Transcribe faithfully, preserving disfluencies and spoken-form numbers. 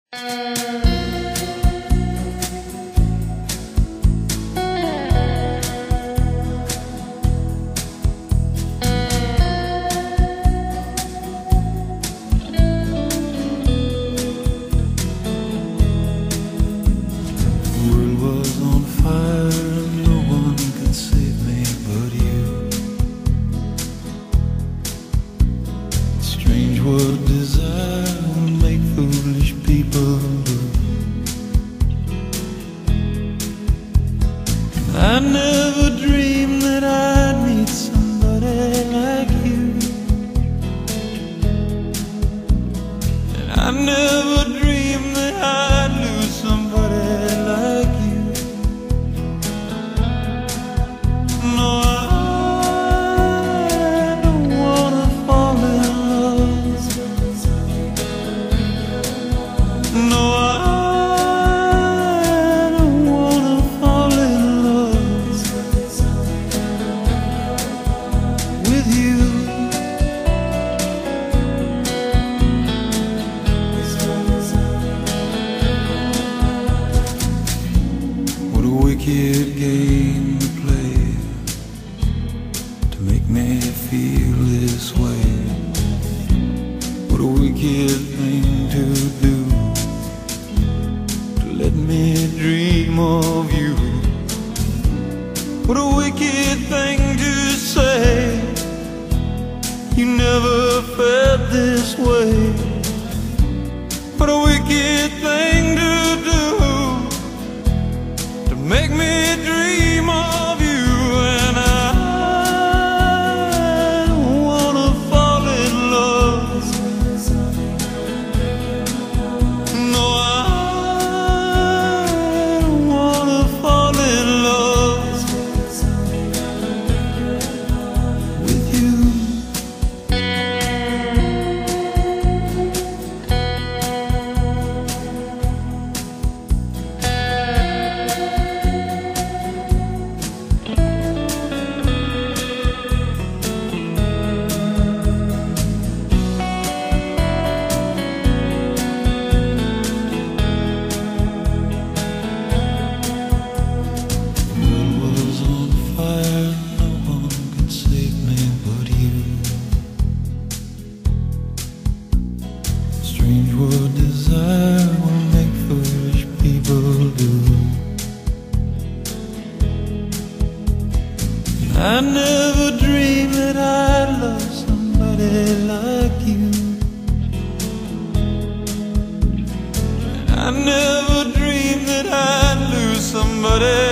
What desire will make foolish people do. I never dreamed that I'd meet somebody like you, and I never dreamed that I'd lose somebody like you. No, I don't wanna fall in love. No, I don't wanna fall in love with you. What a wicked game to play to make me feel this way. What a wicked thing to do, let me dream of you. What a wicked thing to say, you never felt this way. What a wicked thing to do, to make me dream of you. And I don't wanna fall in love. No, I what desire will make foolish people do. I never dreamed that I'd love somebody like you, and I never dreamed that I'd lose somebody